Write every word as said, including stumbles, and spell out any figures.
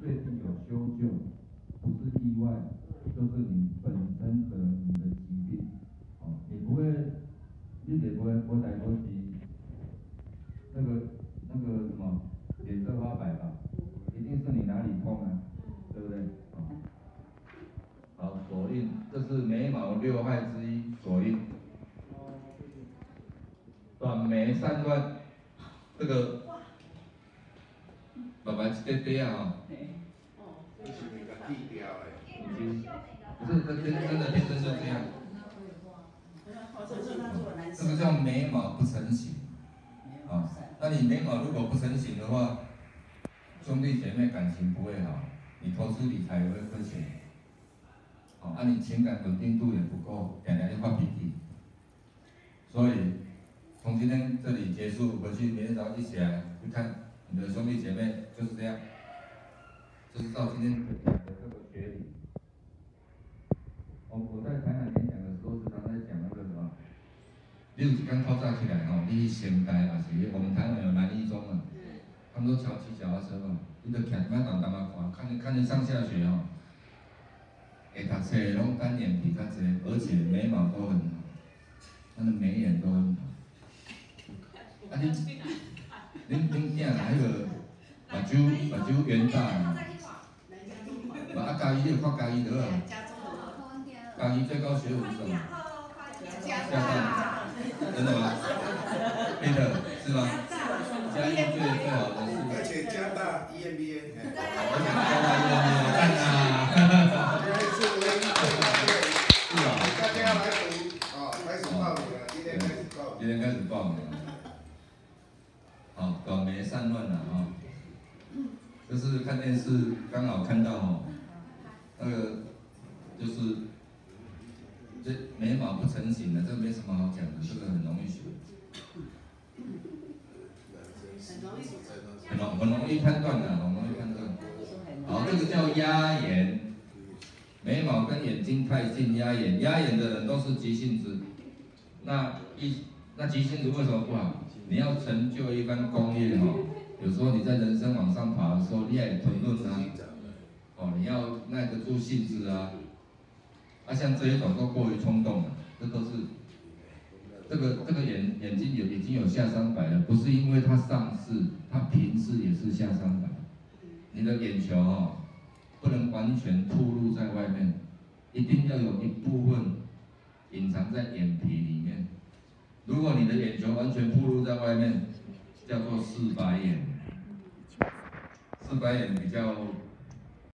最近有修旧，不是意外，就是你本身可能你的疾病，哦，你不会，你也不会不来不及，那个那个什么脸色发白吧，一定是你哪里痛啊，对不对？哦，好，左印，这是眉毛六害之一，左印。短眉散乱，这个爸爸这个啊哈。 这是那个地雕哎。 不是，这天真的天生就这样。这个叫眉毛不成形。啊，那你眉毛如果不成形的话，兄弟姐妹感情不会好，你投资理财也会亏钱。哦，啊，你情感稳定度也不够，天天在发脾气。所以从今天这里结束，回去明天早上一起来去看你的兄弟姐妹，就是这样，就是照今天讲的这个学理。哦，我在台南演讲的时候，时常在讲那个什么，你有一天透早起来吼，你去仙台还是我们台南有南一中啊，他们都骑骑脚踏车嘛，你就徛那当当啊看，看见看见上下学吼，会读册拢单眼皮较侪，而且眉毛都很好，他的眉眼都很好。啊，恁恁恁囝啊，迄个目睭目睭圆大啊，无啊嘉义你有看嘉义的啊？嘉义最高学府是什么？加大，真的吗？对的，是吗？嘉义最最好的是， 而且加大 E M B A， 而且加大 E M B A， 赞啊！是啊， 大家要来读哦，开始报名了，今天开始报名。 今天开始报名。好，短眉散乱了哈，就是看电视刚好看到哈，那个就是这眉毛不成形的，这个没什么好讲的，这个很容易学，很容很容易判断的，很容易判断。好，这个叫压眼，眉毛跟眼睛太近压眼，压眼的人都是急性子。那一那急性子为什么不好？你要成就一番功业哈，有时候你在人生往上爬的时候，你也吞论啊，哦，你要耐得住性子啊。啊，像这一种都过于冲动了，这都是这个这个眼眼睛有已经有下三白了，不是因为它上视，它平视也是下三白。你的眼球哦，不能完全暴露在外面，一定要有一部分隐藏在眼皮里面。如果你的眼球完全暴露在外面，叫做四白眼。四白眼比较